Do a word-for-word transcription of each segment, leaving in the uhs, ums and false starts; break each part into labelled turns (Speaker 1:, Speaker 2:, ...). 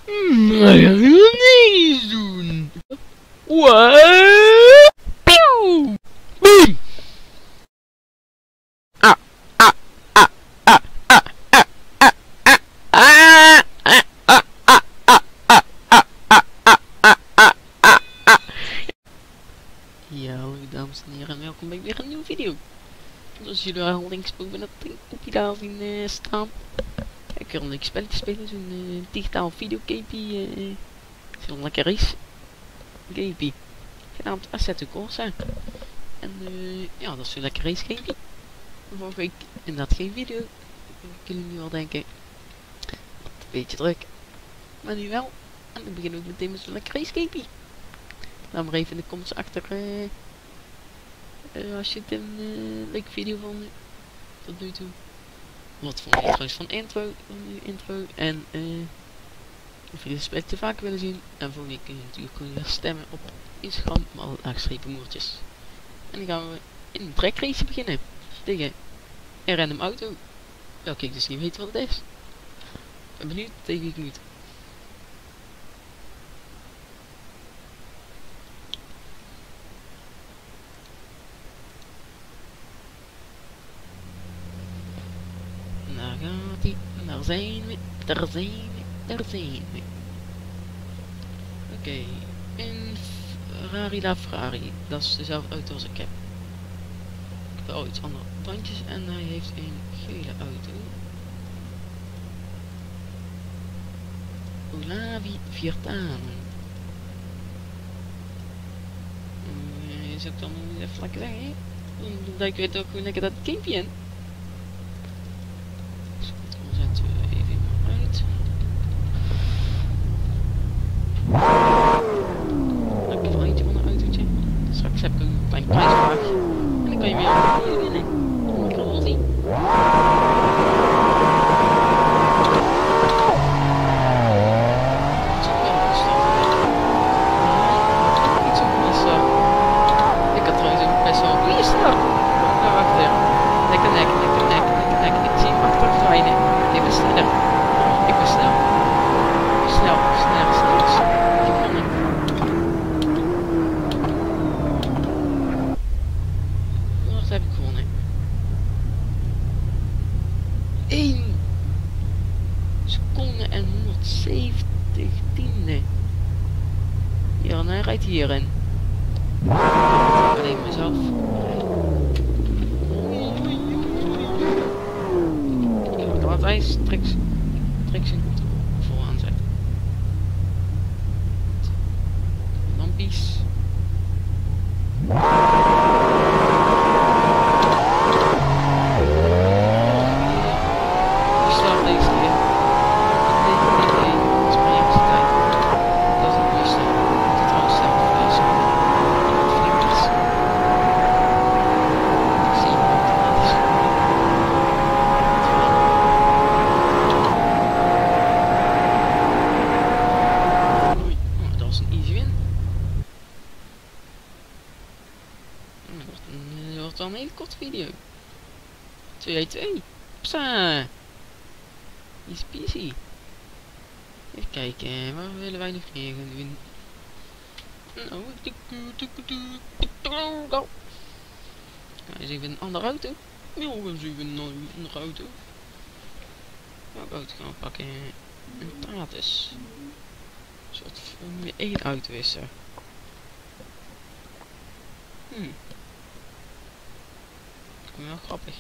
Speaker 1: Maar je wil niks doen. What? Pew! Boom! Ah, ah, ah, ah, ah, ah, ah, ah, ah, ah, ah, ah, ah, ah, ah, ah, ah, ah, ah, ah. Ja, hallo dames en heren en welkom bij weer een nieuwe video. Zoals jullie al linksboven dat kopje daar zien uh, staan. Ik kan een leuk spelletje spelen, zo'n uh, digitaal videogapie. Uh, zo'n lekker race gapie. Genaamd Assetto Corsa. En uh, ja, dat is zo'n lekker race gapie. Vorige week inderdaad geen video. Kunnen jullie nu al denken. Een beetje druk. Maar nu wel. En dan beginnen we meteen met zo'n lekker race gapie. Laat maar even in de comments achter. Uh, uh, als je het een uh, leuke video vond. Tot nu toe. Wat vond je trouwens van intro, van de intro en uh, of je dit spelletje vaker willen zien. En volgende keer kun je natuurlijk gewoon weer stemmen op Instagram, maar laagstrepen moertjes. En dan gaan we in een track beginnen tegen een random auto, welke ik dus niet weet wat het is. Ik ben benieuwd tegen wie ik moet. Daar gaat hij, daar zijn we, daar zijn we, daar zijn we. Oké, okay. Een Ferrari La Ferrari, dat is dezelfde auto als ik heb. Ik heb wel iets andere bandjes en hij heeft een gele auto. Olavi Virtano. Uh, is ook dan even lekker zeggen, omdat ik weet ook hoe lekker dat gamepje in. Lekker eentje van een autootje. Straks heb ik ook een klein prijsvraag. En dan kan je weer een winnen. Oh, ik kan wel zien. Ik had trouwens ook best wel een goede start. Daar achter. Lekker nek, lekker nek, lekker nek. Ik zie hem achter rijden. Ik ben sneller. Ik ben snel. Snel, snel, snel, snel. Gewonnen. Wat heb ik gewonnen? één seconde en honderdzeventig tiende. Ja, en hij rijdt hierin. Alleen mezelf. Ja, laat hij straks trek zijn goed vooraan zetten. Lampies. Ik start deze keer. Nee, nee, nee. Dat is mijn eerste tijd. Dat is een goede start. Het is trouwens zelf vlees. Flinkers. Ik zie hem automatisch. Oei, oh, dat was een easy win. Dat wordt, een, dat wordt wel een hele korte video. twee twee. Psa. Easy peasy. Even kijken, waar willen wij nog meer gaan doen? Nou, ga eens even een andere auto. Ja, we gaan eens even een andere auto. Welke auto gaan we pakken? Een Tatus. Een soort Formule één auto is er. Hmm. Dat is wel grappig.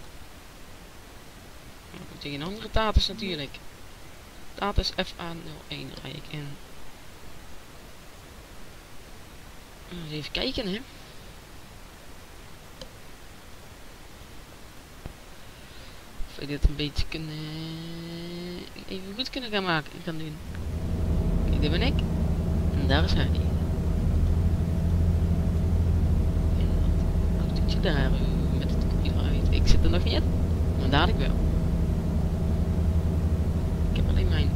Speaker 1: Nou, tegen een andere Tatus natuurlijk. Tatus F A nul één rijd ik in. Nou, eens even kijken hè. Of we dit een beetje kunnen... even goed kunnen gaan maken en gaan doen. Kijk, daar ben ik. En daar is hij. En dat autootje daar met het kopje eruit. Ik zit er nog niet in. Maar dadelijk wel. Ik heb alleen mijn...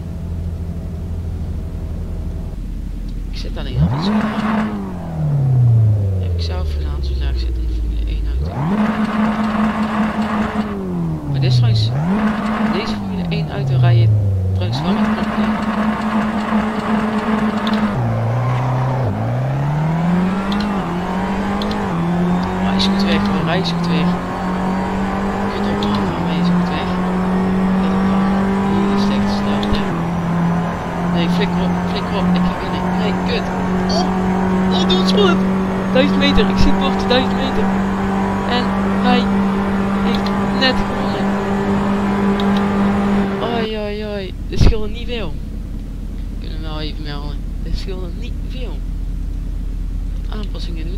Speaker 1: Ik zit alleen al iets. Dat heb ik zelf gedaan, zoals ik zit in de Formule één auto. Maar dit is trouwens... Deze Formule één auto rij je trouwens wel met knopje. Nee, flikker op, flikker op. Ik ga winnen. Nee, kut. Oh, oh, doe het spannend. duizend meter, ik zie het bord, duizend meter. En hij heeft net gewonnen. Oi, oi, oi. Dit scheelde niet veel. Kunnen we wel even melden. Dit scheelde niet veel. Aanpassingen doen.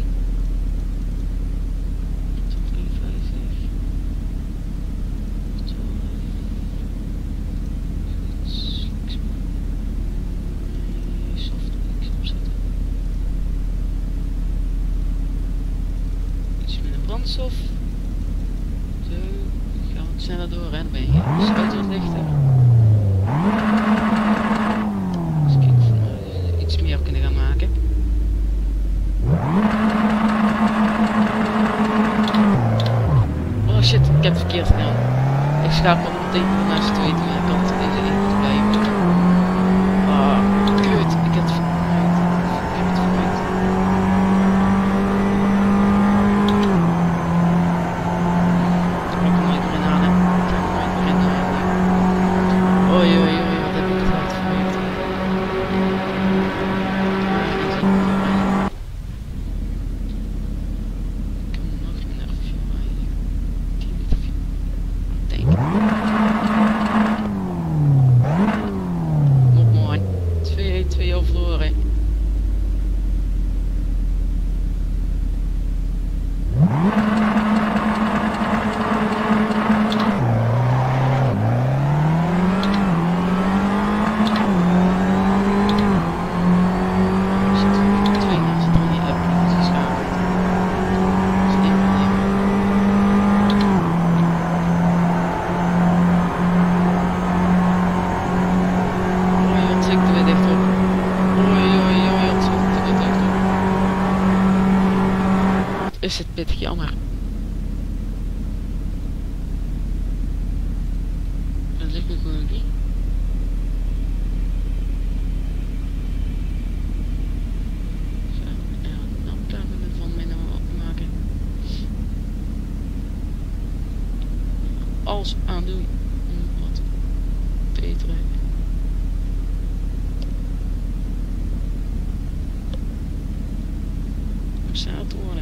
Speaker 1: Brandstof. Zo, gaan we sneller door en dan ben je schuiter lichter. Dus ik uh, iets meer kunnen gaan maken. Oh shit, ik heb het verkeerd gedaan. Ik schakel meteen door naast de tweede kant van deze één te blijven. Ah, kut, ik heb het verkeerd. Ik heb het verkeerd. Oei, oei, oei, wat heb ik het hard verwerkt. Ik kan nog minder fuel tien liter fuel. Denk. Op man. twee twee al verloren. Is het pittig jammer. Dat lukt me gewoon niet. Zo, ja, nou daar gaan we van minder opmaken. Als aandoen om wat beter. Om snel te worden.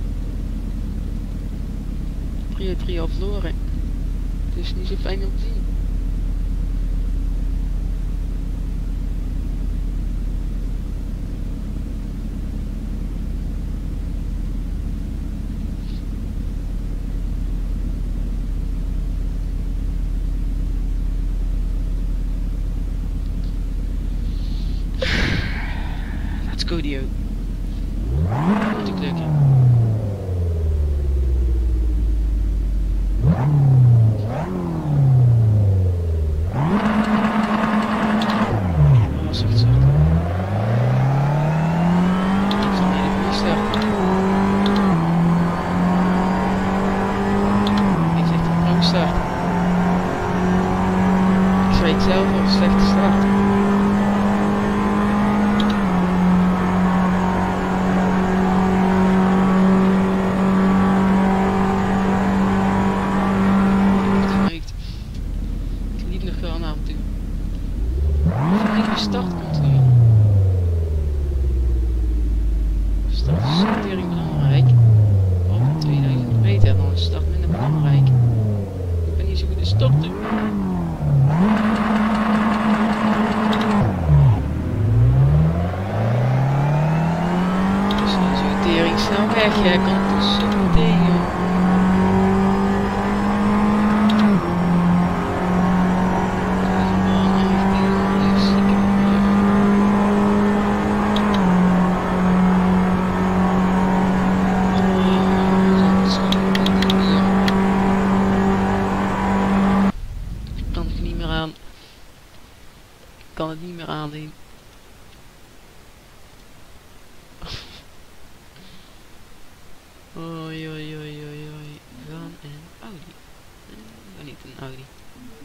Speaker 1: drie drie al verloren. Het is niet zo fijn om te zien. Let's go, Dio. Moet ik lukken. Ik zelf al een slechte start. Het werkt. Ik liep nog wel naar hem toe. Even de start komt hier. Start is zeer belangrijk. Over tweeduizend meter, dan is start minder belangrijk. Ik ben niet zo goed in starten. Snel weg, jij kan het dus zo meteen, joh. Ik kan het niet meer aan. Ik kan het niet meer aanzien. Oei, oei, oei, oei, oei. We gaan in een Audi. Nee, we gaan niet in een Audi.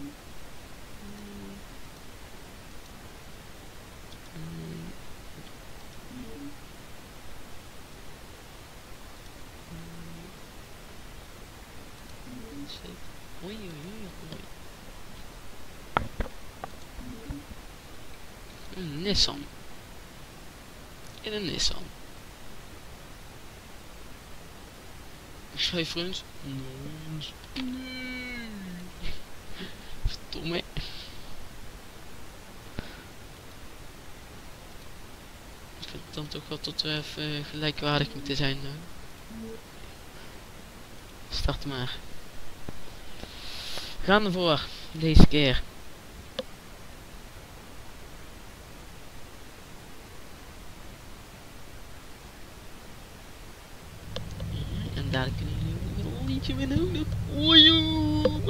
Speaker 1: Oei, oei, oei, oei. Een Nissan. In een Nissan. Schrijf vriends. Nee. Verdomme. Ik vind het dan toch wel tot we even gelijkwaardig moeten zijn. Nou. Start maar. We gaan ervoor. Deze keer. En dadelijk kunnen jullie een liedje winnen. Ojoe,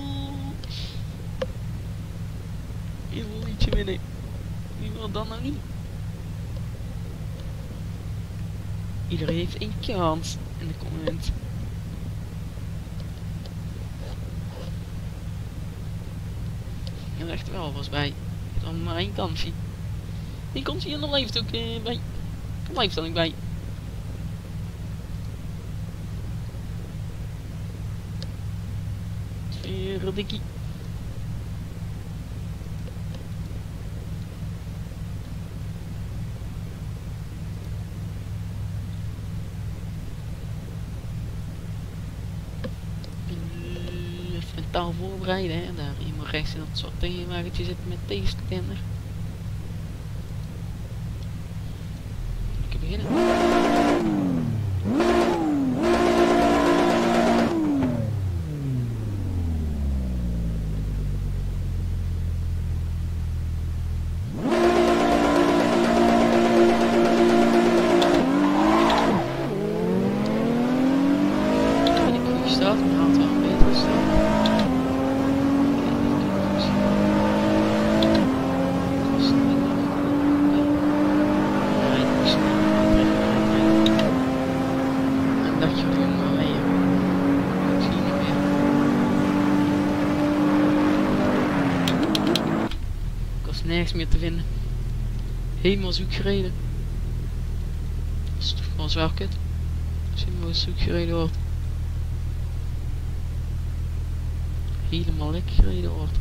Speaker 1: een liedje winnen. Wie wil dat nou niet? Iedereen heeft één kans in de comment. Er echt wel was bij. Dan maar één kansje. Die kansje en dan leeft ook uh, bij. Dan leeft dan niet bij. Weer dikkie. Taal voorbereiden, hè. Daar helemaal rechts in dat sorteerwagentje zit met deze tender. Lekker beginnen. Een goede start, maar haalt wel een betere start. Nergens meer te vinden. Helemaal zoek gereden. Dat is toch gewoon zwaar kut. Als je helemaal zoek gereden wordt. Helemaal lekker gereden wordt.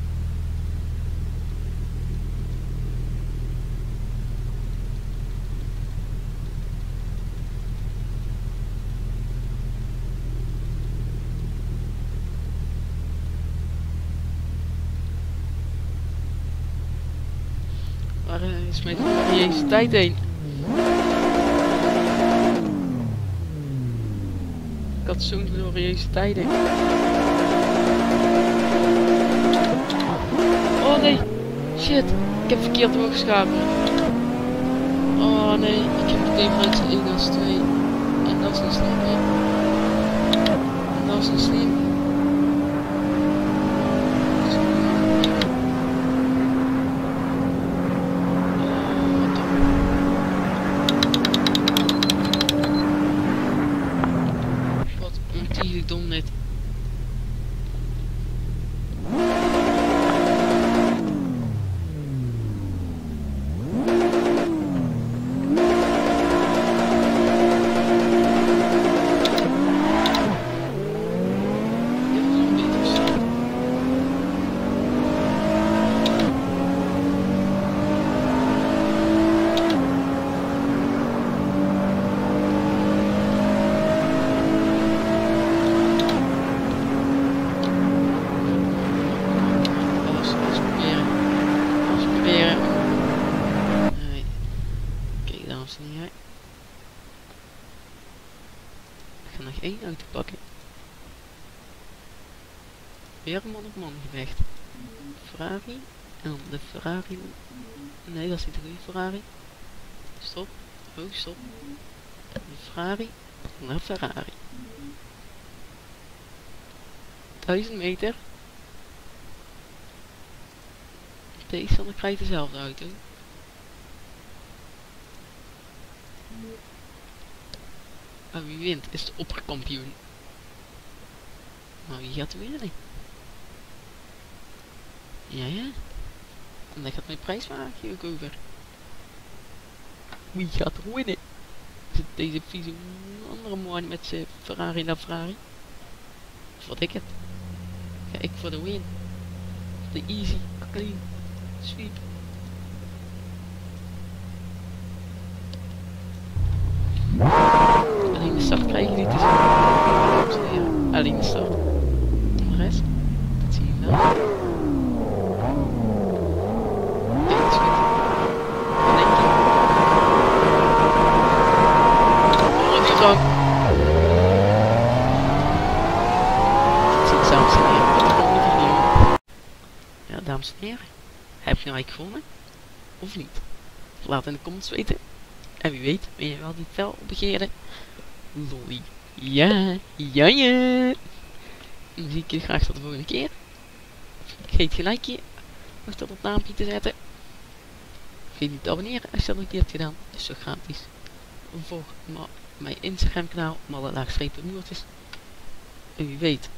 Speaker 1: Waar is mijn glorieuze tijd heen? Ik had zo'n glorieuze tijd heen. Oh nee! Shit! Ik heb verkeerd doorgeschakeld. Oh nee, ik heb meteen vanuit één als twee. En dat is niet slim meer. En dat is niet slim. Dom net. Ik ga nog één auto pakken. Weer een man op man gevecht. Ferrari. En dan de Ferrari. Nee, dat is niet de goede Ferrari. Stop. Oh, stop. De Ferrari. Naar Ferrari. duizend meter. Tegenstander krijgt dezelfde auto. Maar wie wint is de opperkampioen. Maar wie gaat er winnen? Ja, ja. En daar gaat mijn prijsvraagje ook over. Wie gaat er winnen? Zit deze vieze andere man met zijn Ferrari naar Ferrari? Of wat ik het? Ga ik voor de win. De easy, clean, sweep. Alleen de start krijgen jullie te zien. Alleen de start. De rest, dat zie je wel. Dit is goed. Wat denk je? Oh, die drank. Dat zit dames en heren tot de volgende video. Ja, dames en heren. Heb je nou eigenlijk gewonnen? Of niet? Laat in de comments weten. En wie weet, ben je wel die fel begeerde lolly. Ja, ja, ja. Dan zie ik je graag tot de volgende keer. Vergeet geen likeje of dat op naampje te zetten. Vergeet niet te abonneren als je dat nog niet hebt gedaan. Dat is zo gratis. Volg mijn Instagram kanaal, malle laagstrepen moertjes. En wie weet.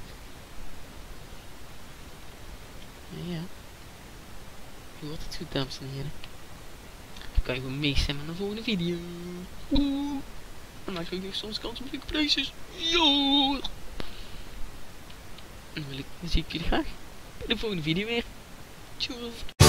Speaker 1: Ja. Nu wordt het goed, dames en heren. Dan kan je gewoon meestemmen naar de volgende video. Oeh. Dan maak je ook nog soms kans op leuke prijsjes. Yo. En dan, wil ik, dan zie ik jullie graag bij de volgende video weer. Tjoes.